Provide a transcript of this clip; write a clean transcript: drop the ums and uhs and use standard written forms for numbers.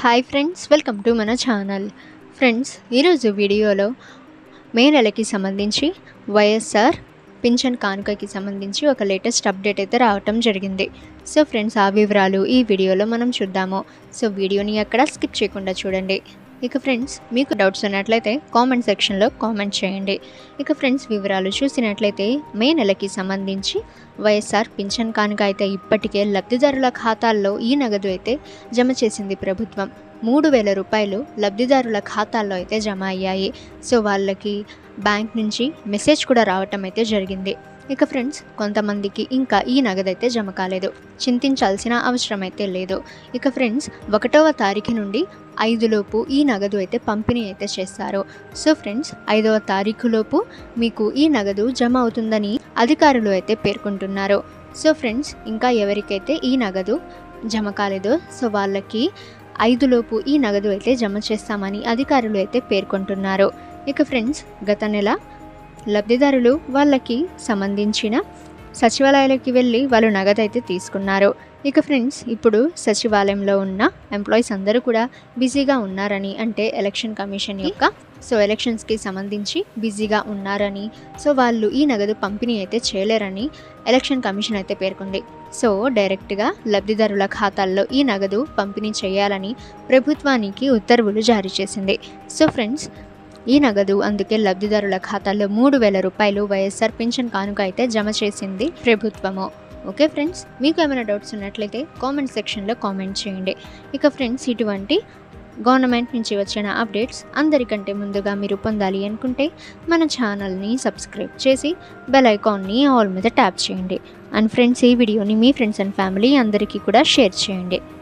Hi friends, welcome to మన channel. Friends, ఈరోజు వీడియోలో మే నెలకి సంబంధించి వైఎస్ఆర్ పింఛన్ కానుకకి సంబంధించి ఒక లేటెస్ట్ అప్డేట్ అయితే రావటం జరిగింది. సో ఫ్రెండ్స్, ఆ వివరాలు ఈ వీడియోలో మనం చూద్దాము. సో వీడియోని ఎక్కడ స్కిప్ చేయకుండా చూడండి. ఇక ఫ్రెండ్స్, మీకు డౌట్స్ ఉన్నట్లయితే కామెంట్ సెక్షన్లో కామెంట్ చేయండి. ఇక ఫ్రెండ్స్, వివరాలు చూసినట్లయితే మే నెలకి సంబంధించి వైఎస్ఆర్ పింఛన్ కానుక అయితే ఇప్పటికే లబ్ధిదారుల ఖాతాల్లో ఈ నగదు అయితే జమ చేసింది ప్రభుత్వం. 3,000 రూపాయలు లబ్ధిదారుల ఖాతాల్లో అయితే జమ అయ్యాయి. సో వాళ్ళకి బ్యాంక్ నుంచి మెసేజ్ కూడా రావటం అయితే జరిగింది. ఇక ఫ్రెండ్స్, కొంతమందికి ఇంకా ఈ నగదు అయితే జమ కాలేదు. చింతించాల్సిన అవసరం అయితే లేదు. ఇక ఫ్రెండ్స్, 1వ తారీఖు నుండి 5 లోపు ఈ నగదు అయితే పంపిణీ అయితే చేస్తారు. సో ఫ్రెండ్స్, 5వ తారీఖులోపు మీకు ఈ నగదు జమ అవుతుందని అధికారులు అయితే పేర్కొంటున్నారు. సో ఫ్రెండ్స్, ఇంకా ఎవరికైతే ఈ నగదు జమ కాలేదో సో వాళ్ళకి 5 లోపు ఈ నగదు అయితే జమ చేస్తామని అధికారులు అయితే పేర్కొంటున్నారు. ఇక ఫ్రెండ్స్, గత నెల లబ్ధిదారులు వాళ్ళకి సంబంధించిన సచివాలయాలకి వెళ్ళి వాళ్ళు నగదు అయితే తీసుకున్నారు. ఇక ఫ్రెండ్స్, ఇప్పుడు సచివాలయంలో ఉన్న ఎంప్లాయీస్ అందరూ కూడా బిజీగా ఉన్నారని, అంటే ఎలక్షన్ కమిషన్ యొక్క ఎలక్షన్స్కి సంబంధించి బిజీగా ఉన్నారని, సో వాళ్ళు ఈ నగదు పంపిణీ అయితే చేయలేరని ఎలక్షన్ కమిషన్ అయితే పేర్కొంది. సో డైరెక్ట్గా లబ్ధిదారుల ఖాతాల్లో ఈ నగదు పంపిణీ చేయాలని ప్రభుత్వానికి ఉత్తర్వులు జారీ చేసింది. సో ఫ్రెండ్స్, ఈ నగదు అందుకే లబ్ధిదారుల ఖాతాల్లో 3,000 రూపాయలు వైఎస్ఆర్ పింఛన్ కానుక అయితే జమ చేసింది ప్రభుత్వము. ఓకే ఫ్రెండ్స్, మీకు ఏమైనా డౌట్స్ ఉన్నట్లయితే కామెంట్ సెక్షన్లో కామెంట్ చేయండి. ఇక ఫ్రెండ్స్, ఇటువంటి గవర్నమెంట్ నుంచి వచ్చిన అప్డేట్స్ అందరికంటే ముందుగా మీరు పొందాలి అనుకుంటే మన ఛానల్ని సబ్స్క్రైబ్ చేసి బెల్ ఐకాన్ని ఆల్ మీద ట్యాప్ చేయండి. అండ్ ఫ్రెండ్స్, ఈ వీడియోని మీ ఫ్రెండ్స్ అండ్ ఫ్యామిలీ అందరికీ కూడా షేర్ చేయండి.